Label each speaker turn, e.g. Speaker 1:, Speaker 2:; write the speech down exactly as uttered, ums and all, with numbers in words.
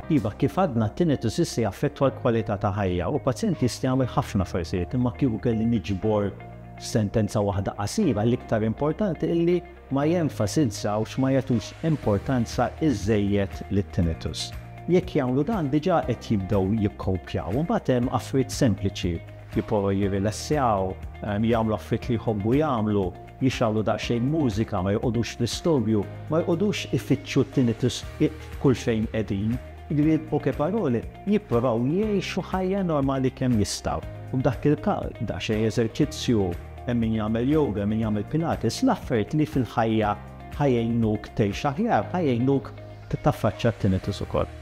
Speaker 1: Iva, kif għadna tinnitus issa jaffettwa l-kwalità ta' ħajja u pazjenti jista' jagħmel ħafna affarijiet, imma kieku kelli niġbor sentenza waħda qasira l-iktar importanti illi ma jenfasizzawx ma jagħtux importanza iżejjed lit-tinnitus. Jekk jagħmlu dan diġà qed jibdew jikkopjaw, u mbagħad hemm affarijiet sempliċi jipprovaw jirrilassjaw, jagħmlu affarijiet li jħobbu jagħmlu, jixgħalu daqsxejn mużika, ma jqogħdux fl-istudju, ma jqogħdux ifittxu t-tinnitus kull fejn qegħdin. Jiġifieri b'poke paroli jippruvaw jgħixu ħajja normali kemm jistgħu. U b'dak il-każ daqsxejn eżerċizzju, hemm min jagħmel yoga, min jagħmel pilates, l-affarijiet li fil-ħajja ħajjejnuk tgħix aħjar, ħajjejnuk taffaċċja t-tinnitus ukoll.